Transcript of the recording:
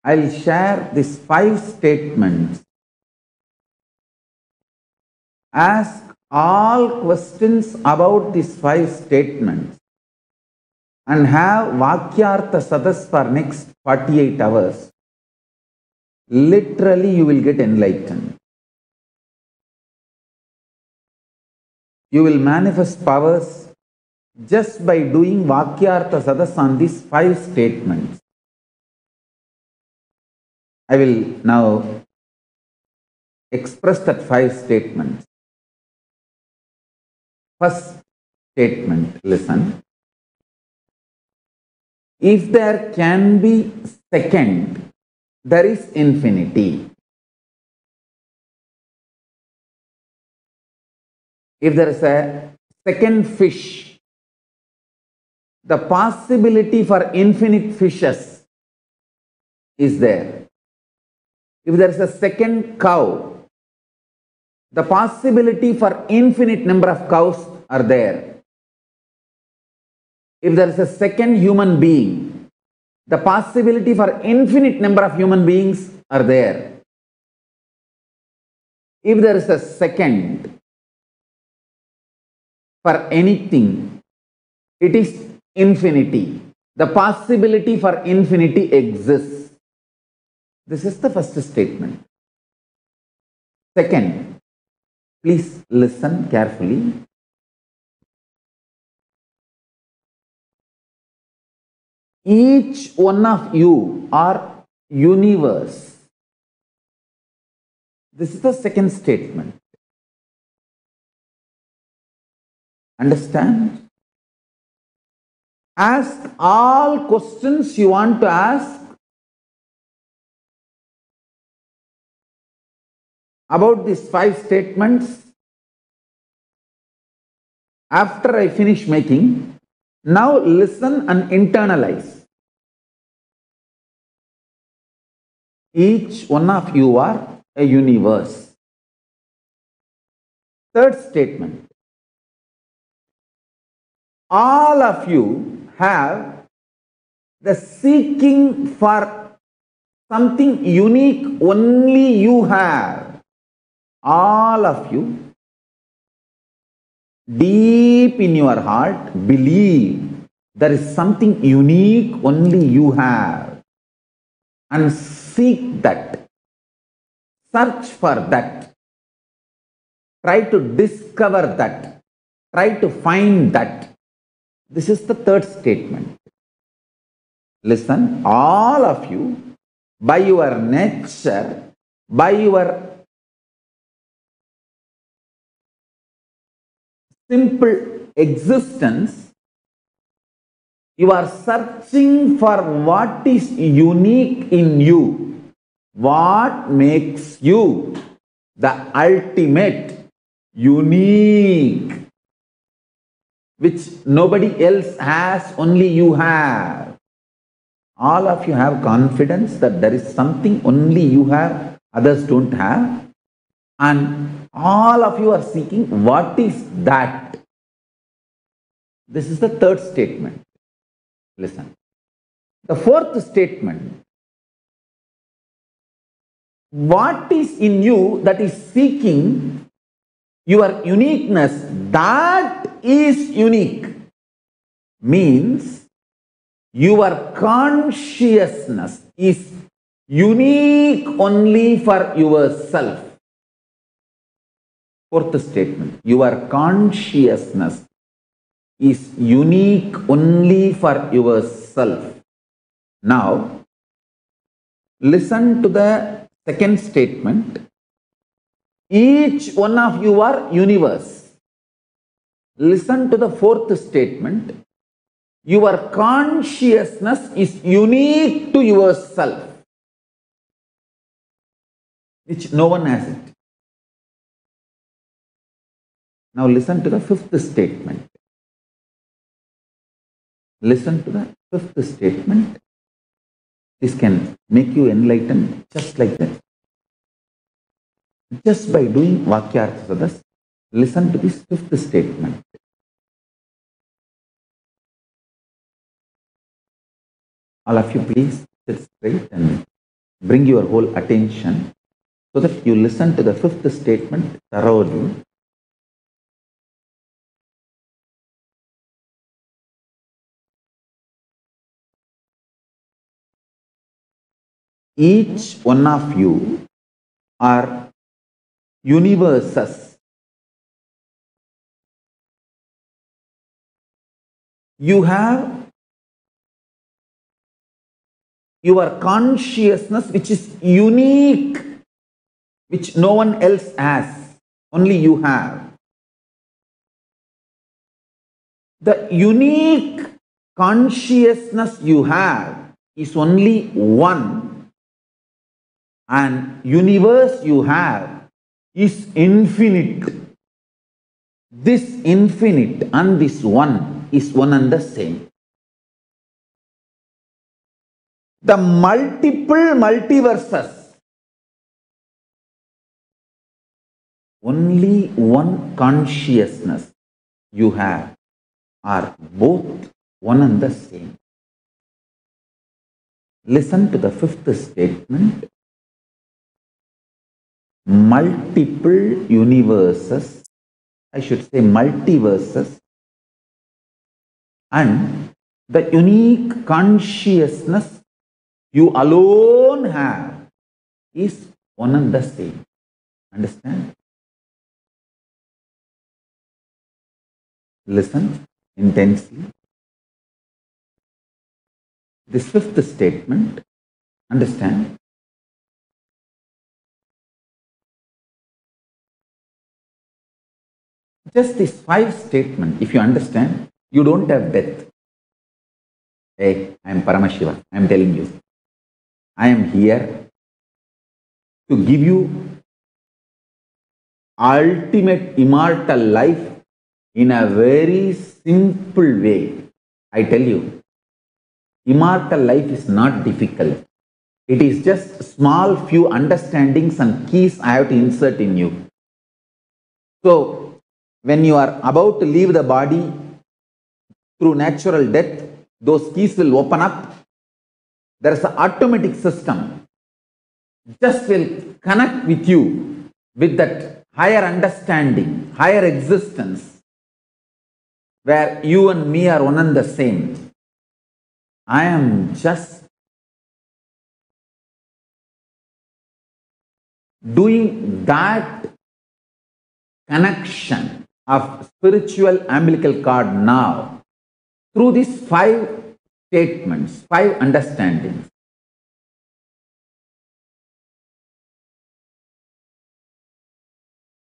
I'll share these 5 statements. Ask all questions about these 5 statements and have Vakyartha Sadas for next 48 hours. Literally, you will get enlightened. You will manifest powers just by doing Vakyartha Sadas on these 5 statements. I will now express that 5 statements. First statement, listen. If there can be second, there is infinity. If there is a second fish, the possibility for infinite fishes is there. If there is a second cow, the possibility for infinite number of cows are there. If there is a second human being, the possibility for infinite number of human beings are there. If there is a second for anything, it is infinity. The possibility for infinity exists. This is the first statement. Second, please listen carefully. Each one of you are universe. This is the second statement. Understand? Ask all questions you want to ask about these 5 statements. After I finish making, now listen and internalize. Each one of you are a universe. Third statement. All of you have the seeking for something unique only you have. All of you, deep in your heart, believe there is something unique only you have, and seek that, search for that, try to discover that, try to find that. This is the third statement. Listen, all of you, by your nature, by your simple existence, you are searching for what is unique in you, what makes you the ultimate, unique, which nobody else has, only you have. All of you have confidence that there is something only you have, others don't have, and all of you are seeking what is that. This is the third statement. Listen. The fourth statement. What is in you that is seeking your uniqueness, that is unique, means your consciousness is unique only for yourself. Fourth statement. Your consciousness is unique only for yourself. Now, listen to the second statement. Each one of you are universe. Listen to the fourth statement. Your consciousness is unique to yourself, which no one has it. Now listen to the fifth statement. Listen to the fifth statement. This can make you enlightened just like that. Just by doing Vakyartha Sadas, listen to this fifth statement. All of you please sit straight and bring your whole attention so that you listen to the fifth statement thoroughly. Each one of you are universes. You have your consciousness which is unique, which no one else has, only you have. The unique consciousness you have is only one, and universe you have is infinite. This infinite and this one is one and the same. The multiple multiverses, only one consciousness you have, are both one and the same. Listen to the fifth statement. Multiple universes, I should say multiverses, and the unique consciousness you alone have is one and the same. Understand? Listen intensely. This fifth statement, understand? Just this 5 statement, if you understand, you don't have death. Hey, I am Paramashiva, I am telling you. I am here to give you ultimate immortal life in a very simple way. I tell you, immortal life is not difficult. It is just small few understandings and keys I have to insert in you. So, when you are about to leave the body through natural death, those keys will open up. There is an automatic system. Just will connect with you with that higher understanding, higher existence, where you and me are one and the same. I am just doing that connection of spiritual umbilical cord now through these 5 statements, 5 understandings.